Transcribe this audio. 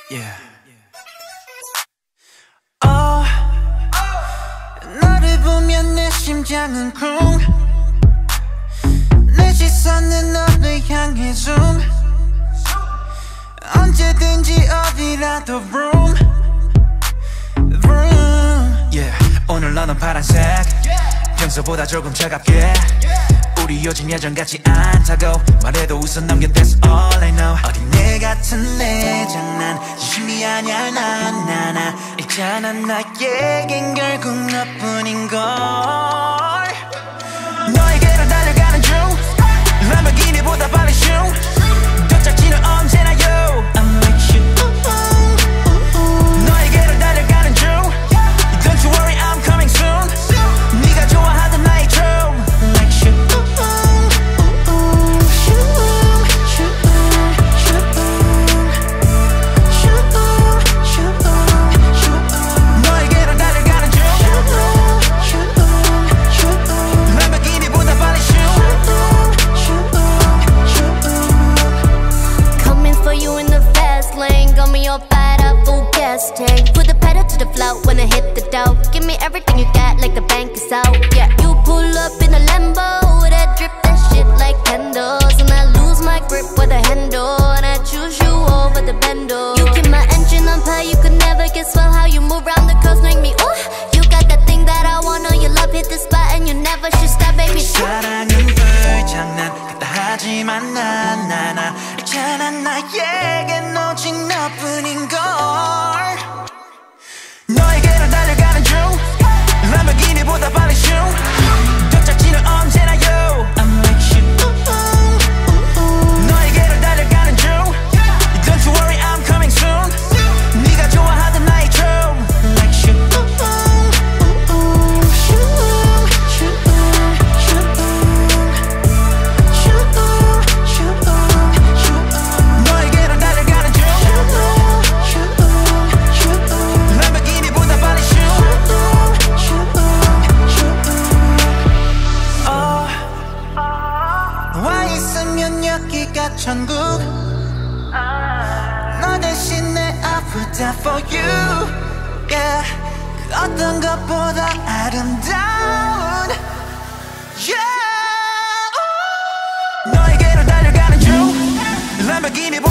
Yeah. 너를 보면 내 심장은 쿵 내 시선은 너를 향해 zoom 언제든지 어디라도 vroom vroom yeah. 오늘 너는 파란색 평소보다 조금 차갑게 우리 요즘 예전같지 않다고 말해도 웃어 넘겨 That's all I know 어린애 같은 내 장난 진심이 아냐 나 있잖아 나에겐 결국 너뿐인걸 너에게로 달려가는 중 람보르기니보다 빨리 슝 도착지는 언제나 you I'm with you 너에게로 달려가는 중 Don't you worry I'm coming soon 네가 좋아하던 나의 true Like you 너에게로 달려가는 중 람보르기니보다 빨리 슝 Coming for you in the fast lane got me all fired up, full gas tank put the pedal to the floor when I hit the dough give me everything you got like the bank is out yeah you pull up in a Lambo that drip that shit like candles and I lose my grip with the handle and I choose you over the bando you keep my engine on fire you could never guess well how you move around the curves make me ooh you got that thing that I want know your love hit the spot and you never should stop baby 사랑은 불장난 같다 하지만 난 있잖아 나에겐 오직 너뿐인걸 너에게로 달려가는 중 람보르기니보다 빨리 슝 도착지는 언제나 you I'm with you 너에게로 달려가는 중 Don't you worry I'm coming soon 네가 좋아하던 나의 true Like you 너에게로 달려가는 중 람보르기니보다 빨리 슝 너와 있으면 여기가 천국 너 대신 내 아프다 for you yeah. 그 어떤 것보다 아름다운 yeah. 너에게로 달려가는 중 람보르기니보다